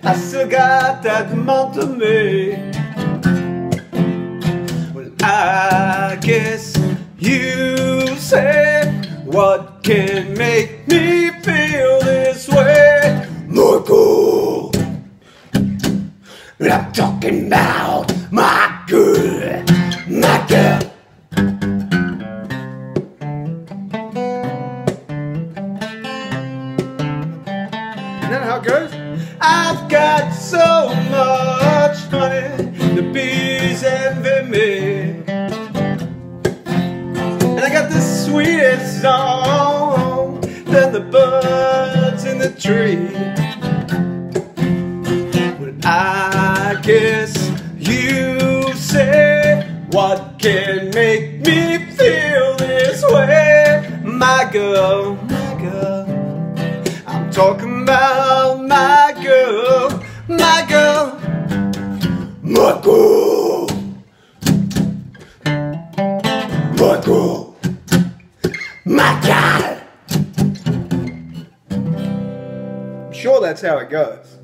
I still got that month of May. Well, I guess you say, what can make me feel this way? Michael, I'm talking about my girl, my girl. Isn't that how it goes? I've got so much money, the bees envy me, and I got the sweetest song than the birds in the tree. Well, I guess you say, what can make me feel this way? My girl, I'm talking about my girl, my girl, my girl, my girl, my girl. I'm sure that's how it goes.